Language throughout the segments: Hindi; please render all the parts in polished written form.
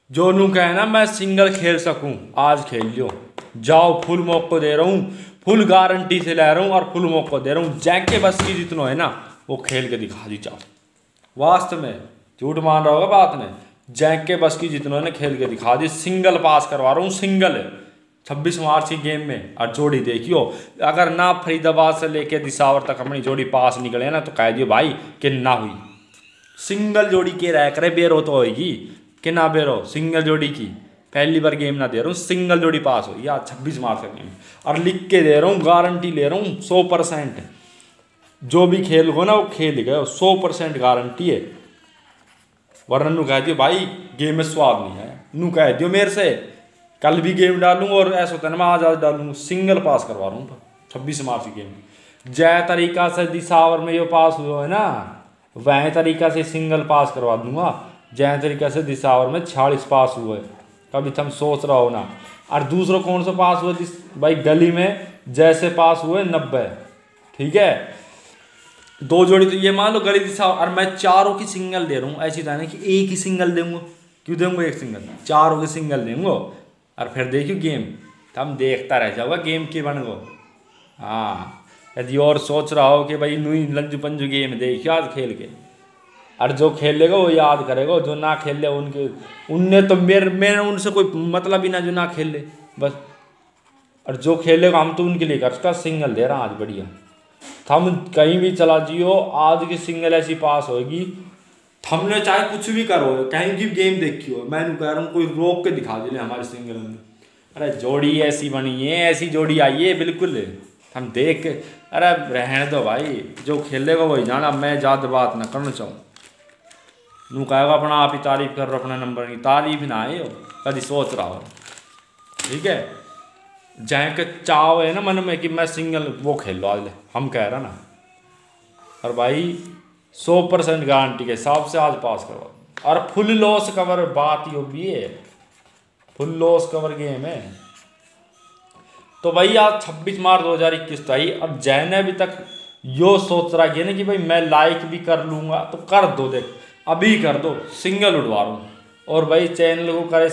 जो नू कहे ना मैं सिंगल खेल सकूं, आज खेल लियो। जाओ, फुल मौको दे रहा हूँ, फुल गारंटी से ले रहा हूँ और फुल मौको दे रहा हूँ। जैक के बस की जितना है ना वो खेल के दिखा दी जाओ। वास्तव में झूठ मान रहा होगा बात में, जैक के बस की जितना ने खेल के दिखा दी। सिंगल पास करवा रहा हूँ, सिंगल 26 मार्च की गेम में। और जोड़ी देखियो, अगर ना फरीदाबाद से लेके दिसावर तक अपनी जोड़ी पास निकले ना तो कह दियो भाई कि ना हुई। सिंगल जोड़ी के रह करे बेरो तो होगी कि ना बेरो, सिंगल जोड़ी की पहली बार गेम ना दे रहा हूँ, सिंगल जोड़ी पास हो या 26 मार्च का गेम। और लिख के दे रहा हूँ, गारंटी ले रहा हूँ 100%। जो भी खेल हो ना वो खेल गए, 100% गारंटी है। वरना नू कह दियो भाई गेम में स्वाद नहीं है, नू कह दियो मेरे से कल भी गेम डालूंगा और ऐसा होता है ना मैं आज डालूंगा। सिंगल पास करवा रहा हूँ 26 मार्च की गेम। जय तरीका से दिसावर में जो पास हुआ है ना वह तरीका से सिंगल पास करवा दूंगा। जय तरीका से दिसावर में 46 पास हुए, कभी तुम सोच रहा हो ना। और दूसरा कौन सा पास हुआ भाई, गली में जैसे पास हुए 90। ठीक है, दो जोड़ी तो ये मान लो गली दिशा, और मैं चारों की सिंगल दे रहा हूँ। ऐसी तो है ना कि एक ही सिंगल दूंगा, क्यों दूंगा एक सिंगल, चारों की सिंगल दूंगा। और फिर देखियो गेम, तो हम देखता रह जाओगा गेम के बन गो। हाँ, यदि और सोच रहा हो कि भाई नुई लंजू पंजू गेम देखियो आज खेल के, और जो खेलेगा वो याद करेगा, जो ना खेल ले उनके उनने तो मेरे उनसे कोई मतलब ही ना जो ना खेल ले बस। और जो खेलेगा हम तो उनके लिए कर सिंगल दे रहा आज बढ़िया। हम कहीं भी चला जियो, आज की सिंगल ऐसी पास होगी, हमने चाहे कुछ भी करो, कहीं की गेम देखी हो, मैं कह रहा हूँ कोई रोक के दिखा दे हमारे सिंगल में। अरे जोड़ी ऐसी बनी है, ऐसी जोड़ी आई है बिल्कुल, हम देख के अरे रहने दो भाई, जो खेलेगा वही जाना। मैं ज़्यादा बात ना करना चाहूँ, नू कहेगा अपना आप ही तारीफ कर रहा, अपना नंबर नहीं तारीफ ना आए हो कभी सोच रहा हो। ठीक है, जहाँ के चाव है ना मन में कि मैं सिंगल वो खेल लो आज ले, हम कह रहा ना। और भाई 100% गारंटी के हिसाब से आज पास करवा। और फुल लॉस कवर बात यो भी है, फुल लॉस कवर गेम है। तो भाई आज 26 मार्च 2021 तो आई, अब जैन अभी तक यो सोच रहा है ना कि भाई मैं लाइक भी कर लूँगा, तो कर दो, देख अभी कर दो, सिंगल उड़वा रहा हूँ। और भाई चैनल को करे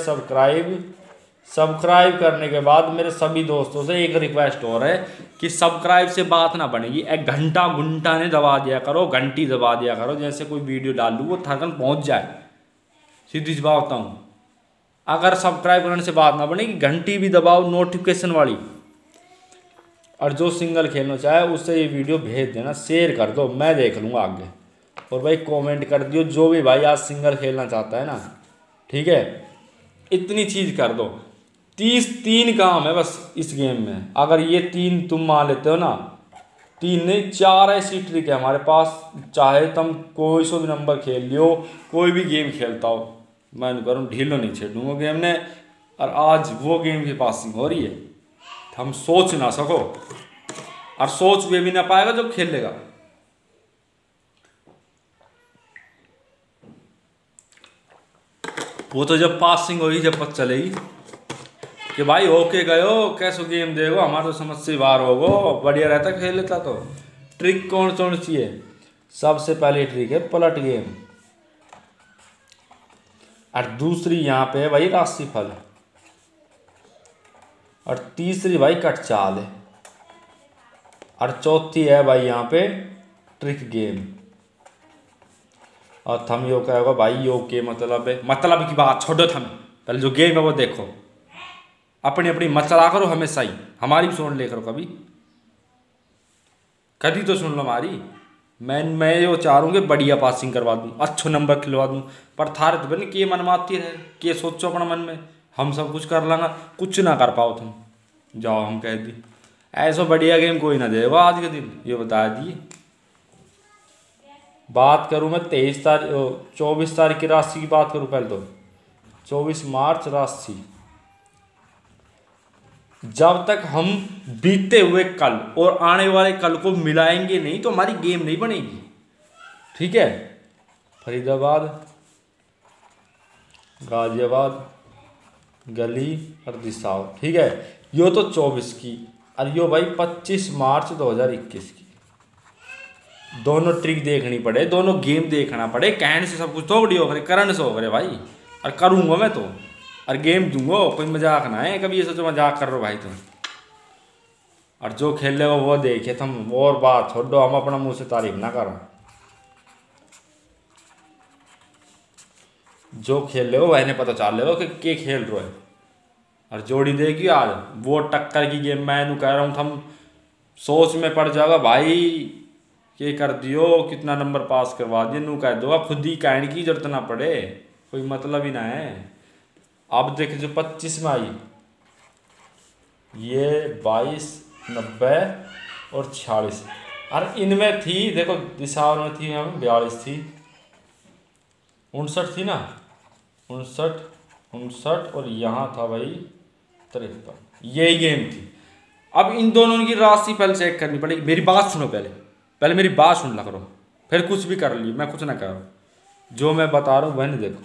सब्सक्राइब करने के बाद मेरे सभी दोस्तों से एक रिक्वेस्ट और है कि सब्सक्राइब से बात ना बनेगी, एक घंटा ने दबा दिया करो, घंटी दबा दिया करो, जैसे कोई वीडियो डालूँ वो थकन पहुँच जाए। सीधी सी बात बताऊँ, अगर सब्सक्राइब करने से बात ना बनेगी, घंटी भी दबाओ नोटिफिकेशन वाली। और जो सिंगल खेलना चाहे उससे ये वीडियो भेज देना, शेयर कर दो, मैं देख लूँगा आगे। और भाई कमेंट कर दियो जो भी भाई आज सिंगल खेलना चाहता है ना। ठीक है, इतनी चीज़ कर दो, 3 काम है बस इस गेम में। अगर ये 3 तुम मान लेते हो ना, 3 नहीं 4 ऐसी ट्रिक है हमारे पास, चाहे तुम कोई सा भी नंबर खेल लियो, कोई भी गेम खेलता हो, मैं करूँ ढीलो नहीं छेड़ूंगा गेम ने। और आज वो गेम की पासिंग हो रही है, हम सोच ना सको, और सोच भी ना पाएगा जो खेलेगा। वो तो जब पासिंग होगी जब पता चलेगी कि भाई ओके गयो, कैसे गेम देखो, हमारा तो समझ से बाहर होगो, बढ़िया रहता खेल लेता। तो ट्रिक कौन सी है, सबसे पहली ट्रिक है पलट गेम, और दूसरी यहाँ पे है भाई राशिफल, और तीसरी भाई कट चाल है, और चौथी है भाई यहाँ पे ट्रिक गेम। और थम यो कहोगे भाई यो के मतलब है, मतलब की बात छोड़ो, थम पहले जो गेम है वो देखो, अपनी अपनी मत चला करो हमेशा ही, हमारी भी सुन ले करो कभी कभी तो सुन लो हमारी। मैं यो चाह रहा हूँ कि बढ़िया पासिंग करवा दूँ, अच्छे नंबर खिलवा दूँ, पर थारे तो बनी के मन माती रहे, के सोचो अपना मन में हम सब कुछ कर लांगा, कुछ ना कर पाओ तुम, जाओ हम कह दी। ऐसा बढ़िया गेम कोई ना देगा आज के दिन, ये बता दिए। बात करूँ मैं 24 तारीख की राशि की बात करूँ पहले तो, 24 मार्च राशि, जब तक हम बीतते हुए कल और आने वाले कल को मिलाएंगे नहीं तो हमारी गेम नहीं बनेगी। ठीक है, फरीदाबाद, गाजियाबाद, गली और दिसाव। ठीक है, यो तो 24 की, और यो भाई 25 मार्च 2021 की। दोनों ट्रिक देखनी पड़े, दोनों गेम देखना पड़े, कहने से सब कुछ थोड़ी हो करे, करने से हो करे भाई, और करूँगा मैं तो। और गेम दूंगो, कोई मजाक ना है, कभी ये सोचो मजाक कर रहे हो भाई तुम। और जो खेल रहे हो वो देखे तुम, और बात छोड़ो, हम अपना मुंह से तारीफ ना करो। जो खेल रहे हो वह पता चल रहे हो कि के खेल रहे हो। और जोड़ी देगी आज वो टक्कर की गेम, मैं कह रहा हूँ थम सोच में पड़ जाएगा भाई, ये कर दियो कितना नंबर पास करवा दिए, नू कह दो खुद ही कहने की जरूरत ना पड़े, कोई मतलब ही ना है। अब देख जो 25 में आई, ये 22, 90 और 46, अरे इनमें थी देखो दिशाओं में थी, हम 42 थी, 59 थी ना, 59 और यहाँ था भाई 53, यही गेम थी। अब इन दोनों की राशि पहले चेक करनी पड़ेगी। मेरी बात सुनो, पहले मेरी बात सुन ला करो, फिर कुछ भी कर ली, मैं कुछ ना कर रहा हूँ, जो मैं बता रहा हूँ वह नहीं देखो।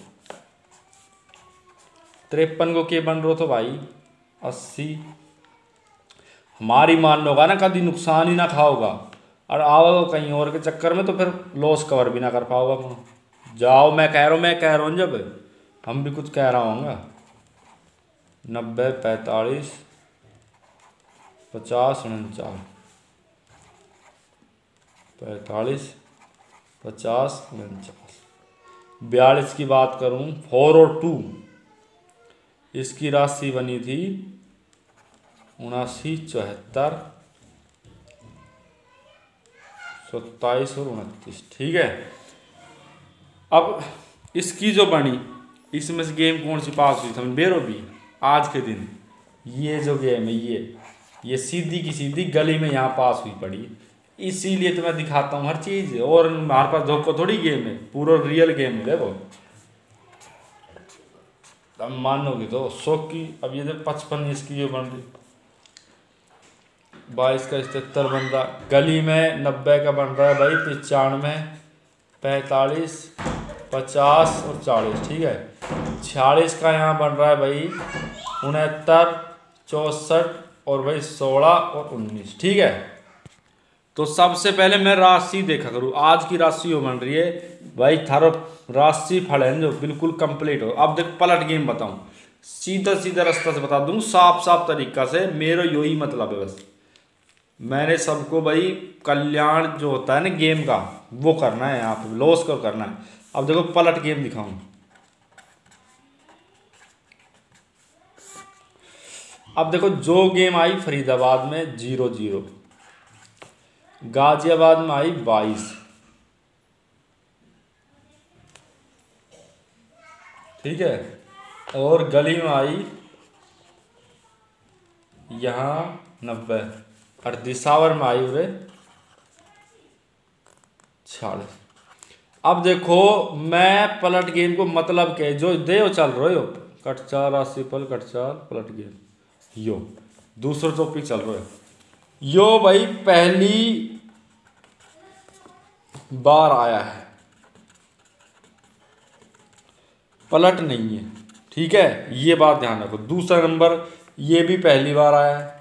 53 को के बन रहा तो भाई 80, हमारी मान लोगा ना कभी नुकसान ही ना खाओगा, और आओ कहीं और के चक्कर में तो फिर लॉस कवर भी ना कर पाओगा। जाओ, मैं कह रहा हूँ जब हम भी कुछ कह रहा हूँगा। 90, 45, 50, 49, 45, 50, 49, 42 की बात करूं 4 और 2, इसकी राशि बनी थी 79, 74, 27 और 29, ठीक है। अब इसकी जो बनी, इसमें से गेम कौन सी पास हुई समझ बेरो भी आज के दिन, ये जो गेम है ये सीधी की सीधी गली में यहाँ पास हुई पड़ी, इसीलिए तो मैं दिखाता हूँ हर चीज़, और हमारे पास धोखा थोड़ी गेम है, पूरा रियल गेम है। देखो अब मानोगे तो 100 की, अब ये देखो 55 इसकी जो बन रही, 22 का 77 बन रहा, गली में 90 का बन रहा है भाई 95, 45, 50 और 40, ठीक है। 46 का यहाँ बन रहा है भाई 69, 64 और भाई 16 और 19, ठीक है। तो सबसे पहले मैं राशि देखा करूँ, आज की राशि हो बन रही है भाई, थारो राशि फल है जो बिल्कुल कंप्लीट हो। अब देख पलट गेम बताऊं, सीधा सीधा रास्ता से बता दूं, साफ साफ तरीका से, मेरा यही मतलब है बस, मैंने सबको भाई कल्याण जो होता है ना गेम का वो करना है, यहाँ पे लॉस को करना है। अब देखो पलट गेम दिखाऊं, अब देखो जो गेम आई फरीदाबाद में 0-0, गाजियाबाद में आई 22, ठीक है, और गली में आई यहाँ 90, और दिसावर में आई हुए 46। अब देखो मैं पलट गेम को मतलब के जो दे चल रहे हो, कटचाल राशिफल कटचाल पलट गेम, यो दूसरा टॉपिक चल रहा है, यो भाई पहली बार आया है, पलट नहीं है, ठीक है, ये बात ध्यान रखो। दूसरा नंबर ये भी पहली बार आया है,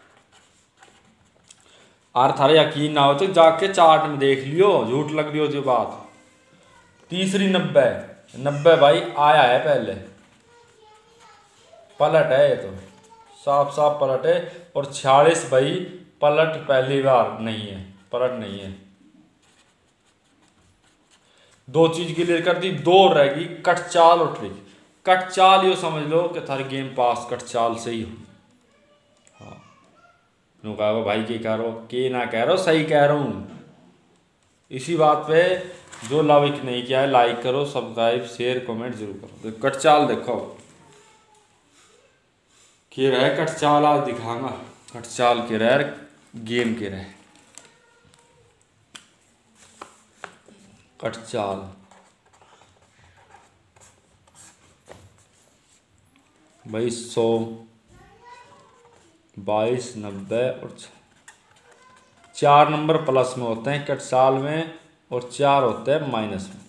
और थारा यकीन ना हो तो जाके चार्ट में देख लियो, झूठ लग रही हो जो बात। तीसरी 90 भाई आया है पहले, पलट है ये तो साफ साफ पलट है। और 46 भाई पलट पहली बार नहीं है, पलट नहीं है। दो चीज क्लियर कर दी, दो रहेगी कटचाल और ट्रिक। कटचाल यो समझ लो कि थारी गेम पास कटचाल से ही हो। हाँ नो कहो भाई के कह रहो के ना कह रहो, सही कह रहा हूँ। इसी बात पे जो लाइक नहीं किया है लाइक करो, सब्सक्राइब शेयर कमेंट जरूर करो। तो कटचाल देखो के रहे, कटचाल आज दिखाऊंगा, कटचाल के रहे गेम के रहे। कटचाल भाई 100, 22, 90 और 4 नंबर प्लस में होते हैं कटचाल में, और 4 होते हैं माइनस में।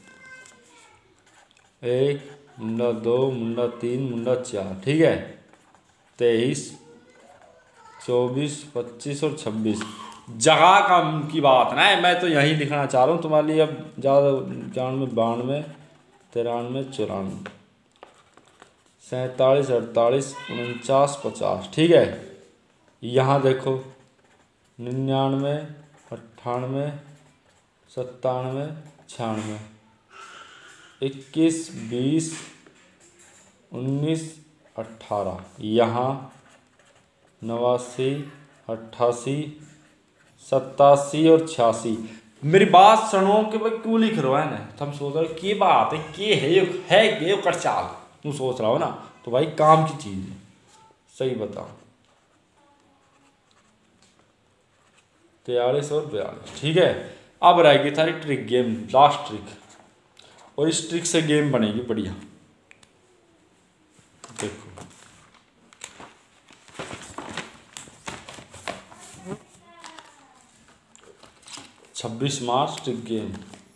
1 मुंडा 2 मुंडा 3 मुंडा 4, ठीक है। 23, 24, 25 और 26 जगह कम की बात ना है, मैं तो यही लिखना चाह रहा हूँ तुम्हारे लिए। अब ज़्यादा 91, 92, 93, 94, 47, 48, 49, 50। ठीक है, यहाँ देखो 99, 98, 97, 96, 21, 20, 19, 18। यहाँ 89, 88, 87 और 86। मेरी बात सुनो कि भाई क्यों लिख रहा है ना, तुम सोच रहे हो की बात है, के है ये कर चाल, तुम सोच रहा हो ना, तो भाई काम की चीज़ है। सही बताओ, 43 और 42। ठीक है, अब रहेगी थारी ट्रिक गेम, लास्ट ट्रिक, और इस ट्रिक से गेम बनेगी बढ़िया। देखो 26 मार्च trick game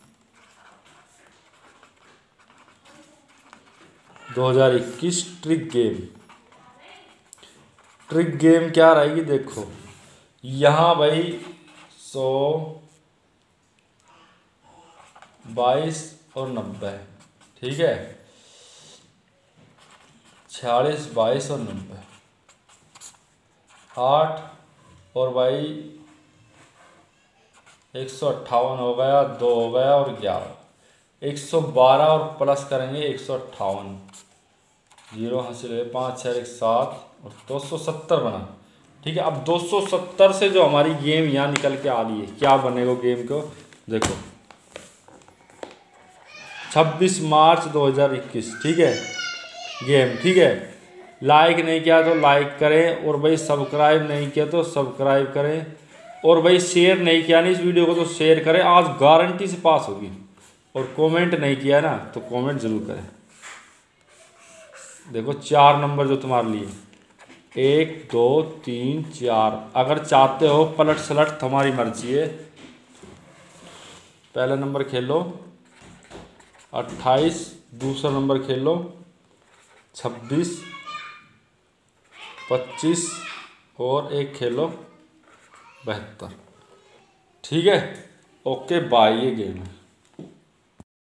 2021 trick game. Trick game क्या रहेगी देखो, यहाँ भाई 100, 22 और 90। ठीक है, 46, 22 और 90, 8 और भाई 158 हो गया, 2 हो गया और 11, 112 और प्लस करेंगे 158, 0 हासिल है, 5 6 1 7 और 270 बना। ठीक है, अब 270 से जो हमारी गेम यहाँ निकल के आ रही है, क्या बनेगा गेम को देखो, 26 मार्च 2021। ठीक है गेम। ठीक है, लाइक नहीं किया तो लाइक करें, और भाई सब्सक्राइब नहीं किया तो सब्सक्राइब करें, और भाई शेयर नहीं किया नहीं इस वीडियो को तो शेयर करें, आज गारंटी से पास होगी। और कमेंट नहीं किया ना तो कमेंट जरूर करें। देखो 4 नंबर जो तुम्हारे लिए, 1 2 3 4, अगर चाहते हो पलट सलट तुम्हारी मर्जी है। पहला नंबर खेलो 28, दूसरा नंबर खेलो 26, 25 और एक खेलो 72। ठीक है, ओके बाय, ये गेम है।